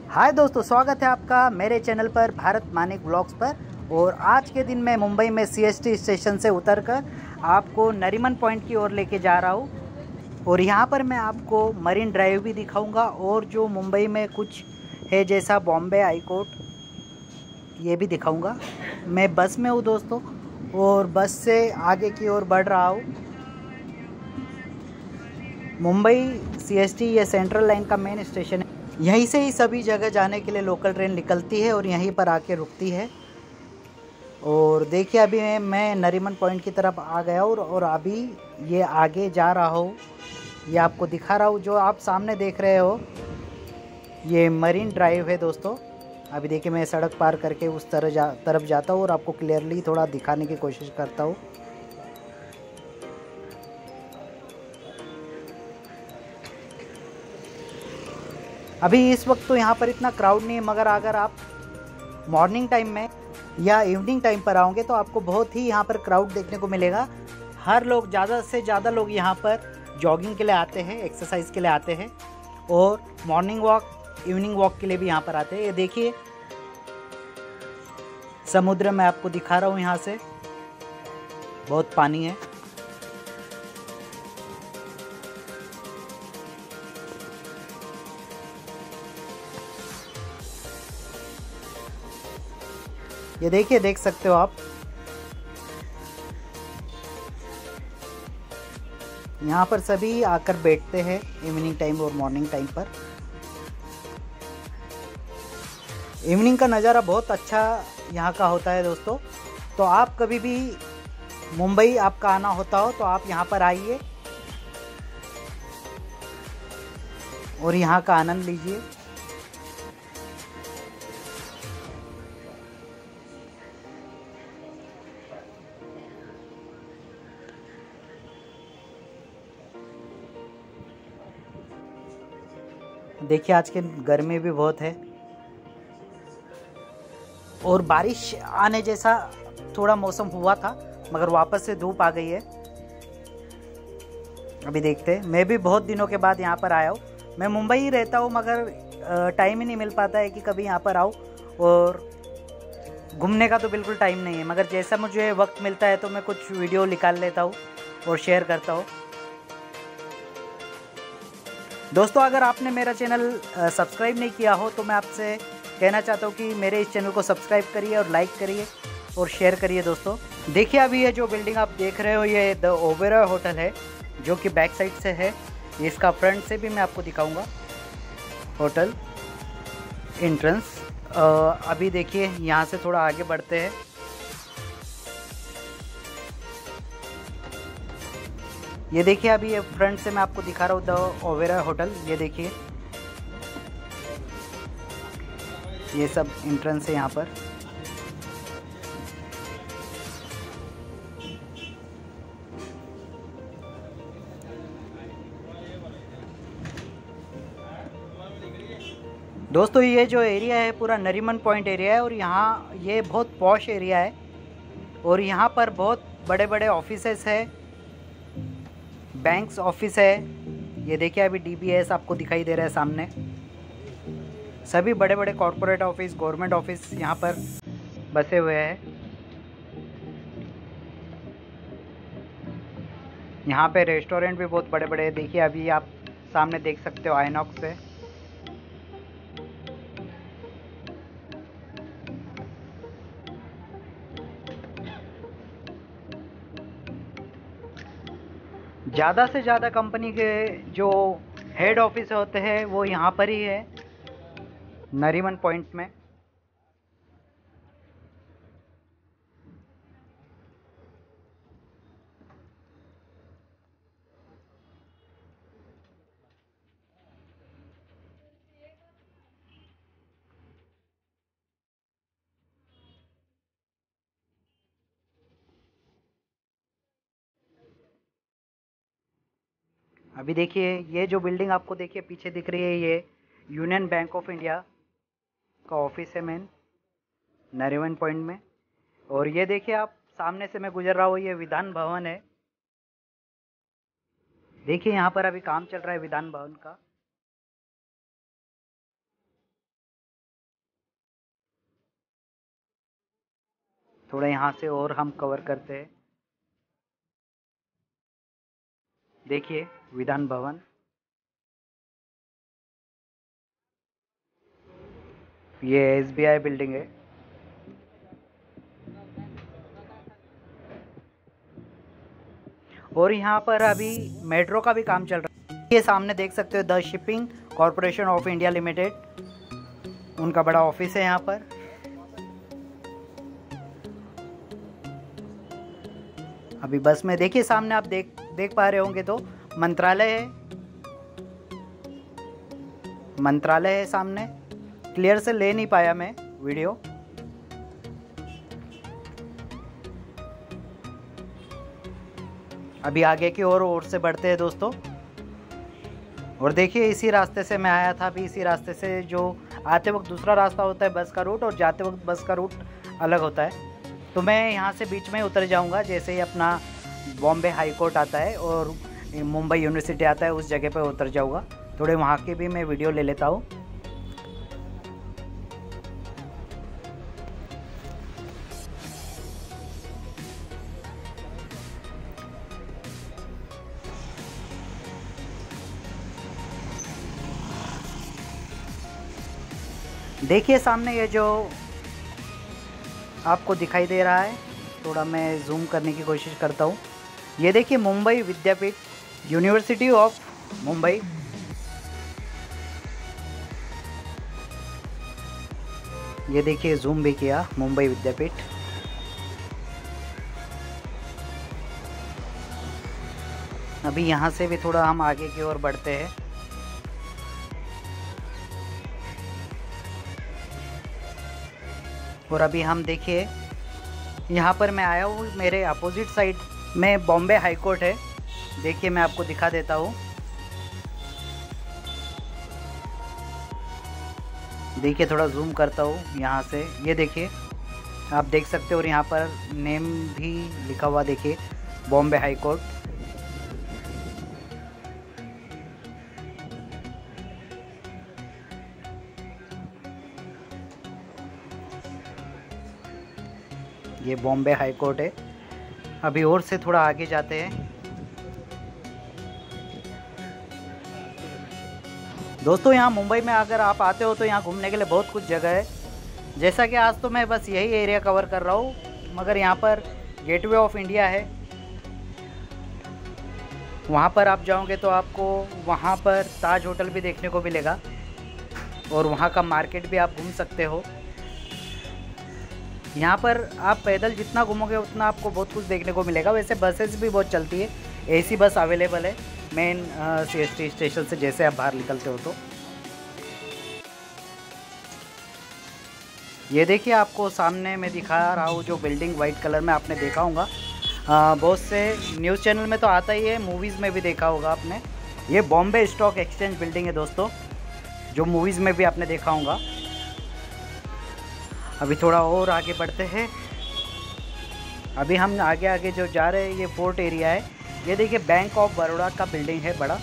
हाय दोस्तों, स्वागत है आपका मेरे चैनल पर भारत मानिक ब्लॉग्स पर। और आज के दिन मैं मुंबई में सीएसटी स्टेशन से उतरकर आपको नरीमन पॉइंट की ओर लेके जा रहा हूँ। और यहाँ पर मैं आपको मरीन ड्राइव भी दिखाऊंगा और जो मुंबई में कुछ है जैसा बॉम्बे हाई कोर्ट ये भी दिखाऊंगा। मैं बस में हूँ दोस्तों और बस से आगे की ओर बढ़ रहा हूँ। मुंबई सीएसटी ये सेंट्रल लाइन का मेन स्टेशन है। यहीं से ही सभी जगह जाने के लिए लोकल ट्रेन निकलती है और यहीं पर आके रुकती है। और देखिए अभी मैं नरीमन पॉइंट की तरफ आ गया हूँ और अभी ये आगे जा रहा हूँ। ये आपको दिखा रहा हूँ, जो आप सामने देख रहे हो ये मरीन ड्राइव है दोस्तों। अभी देखिए मैं सड़क पार करके उस तरफ जाता हूँ और आपको क्लियरली थोड़ा दिखाने की कोशिश करता हूँ। अभी इस वक्त तो यहाँ पर इतना क्राउड नहीं है, मगर अगर आप मॉर्निंग टाइम में या इवनिंग टाइम पर आओगे तो आपको बहुत ही यहाँ पर क्राउड देखने को मिलेगा। हर लोग, ज़्यादा से ज़्यादा लोग यहाँ पर जॉगिंग के लिए आते हैं, एक्सरसाइज के लिए आते हैं और मॉर्निंग वॉक, इवनिंग वॉक के लिए भी यहाँ पर आते हैं। ये देखिए समुद्र मैं आपको दिखा रहा हूँ, यहाँ से बहुत पानी है। ये देखिए, देख सकते हो आप, यहाँ पर सभी आकर बैठते हैं इवनिंग टाइम और मॉर्निंग टाइम पर। इवनिंग का नज़ारा बहुत अच्छा यहाँ का होता है दोस्तों। तो आप कभी भी मुंबई आपका आना होता हो तो आप यहाँ पर आइए और यहाँ का आनंद लीजिए। देखिए आज के गर्मी भी बहुत है और बारिश आने जैसा थोड़ा मौसम हुआ था, मगर वापस से धूप आ गई है। अभी देखते हैं, मैं भी बहुत दिनों के बाद यहाँ पर आया हूँ। मैं मुंबई ही रहता हूँ मगर टाइम ही नहीं मिल पाता है कि कभी यहाँ पर आऊँ। और घूमने का तो बिल्कुल टाइम नहीं है, मगर जैसा मुझे वक्त मिलता है तो मैं कुछ वीडियो निकाल लेता हूँ और शेयर करता हूँ। दोस्तों अगर आपने मेरा चैनल सब्सक्राइब नहीं किया हो तो मैं आपसे कहना चाहता हूँ कि मेरे इस चैनल को सब्सक्राइब करिए और लाइक करिए और शेयर करिए दोस्तों। देखिए अभी ये जो बिल्डिंग आप देख रहे हो ये द ओबेरॉय होटल है, जो कि बैक साइड से है। इसका फ्रंट से भी मैं आपको दिखाऊंगा होटल एंट्रेंस। अभी देखिए यहाँ से थोड़ा आगे बढ़ते हैं। ये देखिए अभी ये फ्रंट से मैं आपको दिखा रहा हूँ द ओबेरॉय होटल। ये देखिए ये सब एंट्रेंस है यहाँ पर। दोस्तों ये जो एरिया है पूरा नरीमन पॉइंट एरिया है और यहाँ ये बहुत पॉश एरिया है और यहाँ पर बहुत बड़े बड़े ऑफिसेस है, बैंक्स ऑफिस है। ये देखिए अभी डीबीएस आपको दिखाई दे रहा है सामने। सभी बड़े बड़े कॉरपोरेट ऑफिस, गवर्नमेंट ऑफिस यहाँ पर बसे हुए हैं। यहाँ पे रेस्टोरेंट भी बहुत बड़े बड़े हैं। देखिए अभी आप सामने देख सकते हो आइनॉक्स है। ज़्यादा से ज़्यादा कंपनी के जो हेड ऑफिस होते हैं वो यहाँ पर ही है, नरीमन पॉइंट में। अभी देखिए ये जो बिल्डिंग आपको देखिए पीछे दिख रही है, ये यूनियन बैंक ऑफ इंडिया का ऑफिस है मेन, नरीमन पॉइंट में। और ये देखिए आप सामने से मैं गुजर रहा हूँ, ये विधान भवन है। देखिए यहाँ पर अभी काम चल रहा है विधान भवन का। थोड़ा यहाँ से और हम कवर करते हैं। देखिए विधान भवन, ये SBI बिल्डिंग है। और यहाँ पर अभी मेट्रो का भी काम चल रहा है। ये सामने देख सकते हो the shipping corporation of India limited, उनका बड़ा ऑफिस है यहाँ पर। अभी बस में देखिए सामने आप देख पा रहे होंगे तो मंत्रालय है, मंत्रालय है सामने। क्लियर से ले नहीं पाया मैं वीडियो। अभी आगे की ओर से बढ़ते हैं दोस्तों। और देखिए इसी रास्ते से मैं आया था। अभी इसी रास्ते से जो आते वक्त दूसरा रास्ता होता है बस का रूट, और जाते वक्त बस का रूट अलग होता है। तो मैं यहाँ से बीच में उतर जाऊँगा। जैसे ही अपना बॉम्बे हाई कोर्ट आता है और मुंबई यूनिवर्सिटी आता है, उस जगह पे उतर जाऊँगा। थोड़े वहाँ के भी मैं वीडियो ले लेता हूँ। देखिए सामने ये जो आपको दिखाई दे रहा है, थोड़ा मैं जूम करने की कोशिश करता हूँ। ये देखिए मुंबई विद्यापीठ, यूनिवर्सिटी ऑफ मुंबई। ये देखिए जूम भी किया, मुंबई विद्यापीठ। अभी यहाँ से भी थोड़ा हम आगे की ओर बढ़ते हैं। और अभी हम देखिए यहाँ पर मैं आया हूँ, मेरे अपोजिट साइड में बॉम्बे हाई कोर्ट है। देखिए मैं आपको दिखा देता हूँ। देखिए थोड़ा जूम करता हूँ यहाँ से। ये देखिए आप देख सकते हो, और यहाँ पर नेम भी लिखा हुआ देखिए, बॉम्बे हाई कोर्ट। ये बॉम्बे हाई कोर्ट है। अभी और से थोड़ा आगे जाते हैं दोस्तों। यहाँ मुंबई में अगर आप आते हो तो यहाँ घूमने के लिए बहुत कुछ जगह है। जैसा कि आज तो मैं बस यही एरिया कवर कर रहा हूँ, मगर यहाँ पर गेटवे ऑफ इंडिया है। वहाँ पर आप जाओगे तो आपको वहाँ पर ताज होटल भी देखने को मिलेगा, और वहाँ का मार्केट भी आप घूम सकते हो। यहाँ पर आप पैदल जितना घूमोगे उतना आपको बहुत कुछ देखने को मिलेगा। वैसे बसेस भी बहुत चलती है, AC बस अवेलेबल है मेन CST स्टेशन से, जैसे आप बाहर निकलते हो तो। ये देखिए आपको सामने मैं दिखा रहा हूँ जो बिल्डिंग वाइट कलर में, आपने देखा होगा बहुत से न्यूज़ चैनल में तो आता ही है, मूवीज़ में भी देखा होगा आपने। ये बॉम्बे स्टॉक एक्सचेंज बिल्डिंग है दोस्तों, जो मूवीज़ में भी आपने देखा होगा। अभी थोड़ा और आगे बढ़ते हैं। अभी हम आगे जो जा रहे हैं ये फोर्ट एरिया है। ये देखिए बैंक ऑफ बड़ौदा का बिल्डिंग है बड़ा।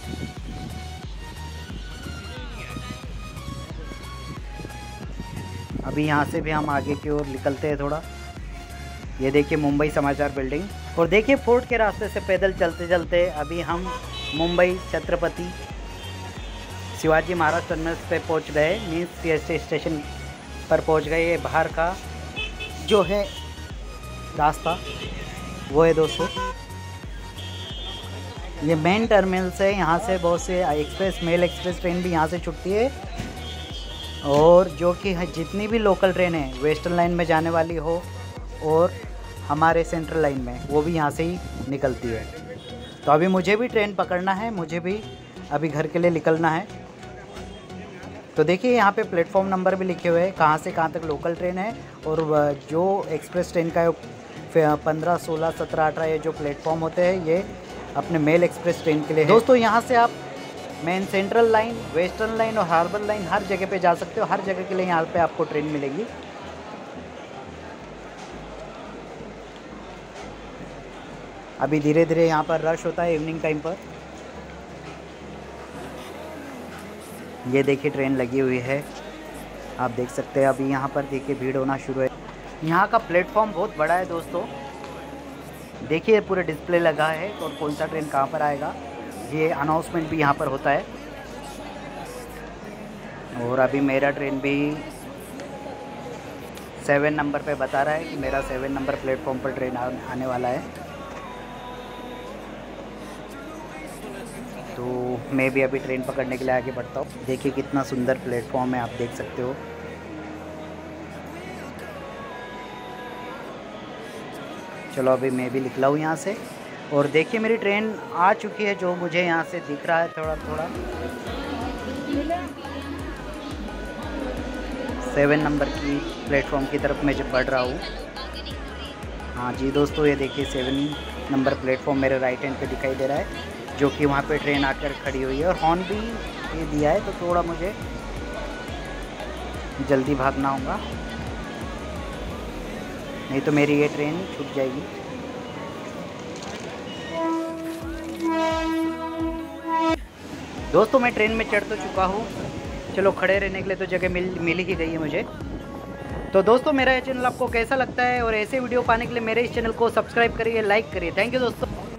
अभी यहाँ से भी हम आगे की ओर निकलते हैं थोड़ा। ये देखिए मुंबई समाचार बिल्डिंग। और देखिए फोर्ट के रास्ते से पैदल चलते चलते अभी हम मुंबई छत्रपति शिवाजी महाराज टर्मिनस पे पहुँच गए, मीन्स CST स्टेशन पर पहुंच गए। ये बाहर का जो है रास्ता वो है दोस्तों, ये मेन टर्मिनल से। यहाँ से बहुत से मेल एक्सप्रेस ट्रेन भी यहाँ से छुटती है, और जो कि जितनी भी लोकल ट्रेन है वेस्टर्न लाइन में जाने वाली हो और हमारे सेंट्रल लाइन में, वो भी यहाँ से ही निकलती है। तो अभी मुझे भी ट्रेन पकड़ना है, मुझे भी अभी घर के लिए निकलना है। तो देखिए यहाँ पे प्लेटफॉर्म नंबर भी लिखे हुए हैं, कहाँ से कहाँ तक लोकल ट्रेन है, और जो एक्सप्रेस ट्रेन का 15, 16, 17, 18 ये जो प्लेटफॉर्म होते हैं ये अपने मेल एक्सप्रेस ट्रेन के लिए है। दोस्तों यहाँ से आप main central line, western line और हार्बर लाइन हर जगह पे जा सकते हो। हर जगह के लिए यहाँ पे आपको ट्रेन मिलेगी। अभी धीरे धीरे यहाँ पर रश होता है इवनिंग टाइम पर। ये देखिए ट्रेन लगी हुई है, आप देख सकते हैं। अभी यहाँ पर देखिए भीड़ होना शुरू है। यहाँ का प्लेटफॉर्म बहुत बड़ा है दोस्तों, देखिए पूरे डिस्प्ले लगा है और कौन सा ट्रेन कहाँ पर आएगा, ये अनाउंसमेंट भी यहाँ पर होता है। और अभी मेरा ट्रेन भी 7 नंबर पे बता रहा है कि मेरा 7 नंबर प्लेटफॉर्म पर ट्रेन आने वाला है। तो मैं भी अभी ट्रेन पकड़ने के लिए आगे बढ़ता हूँ। देखिए कितना सुंदर प्लेटफॉर्म है, आप देख सकते हो। चलो अभी मैं भी निकला हूँ यहाँ से और देखिए मेरी ट्रेन आ चुकी है, जो मुझे यहाँ से दिख रहा है थोड़ा थोड़ा। 7 नंबर की प्लेटफॉर्म की तरफ मैं जब बढ़ रहा हूँ। हाँ जी दोस्तों, ये देखिए 7 नंबर प्लेटफॉर्म मेरे राइट हैंड पे दिखाई दे रहा है, जो कि वहाँ पे ट्रेन आकर खड़ी हुई है और हॉर्न भी ये दिया है, तो थोड़ा मुझे जल्दी भागना होगा, नहीं तो मेरी ये ट्रेन छूट जाएगी। दोस्तों मैं ट्रेन में चढ़ तो चुका हूँ, चलो खड़े रहने के लिए तो जगह मिल ही गई है मुझे। तो दोस्तों मेरा ये चैनल आपको कैसा लगता है, और ऐसे वीडियो पाने के लिए मेरे इस चैनल को सब्सक्राइब करिए, लाइक करिए। थैंक यू दोस्तों।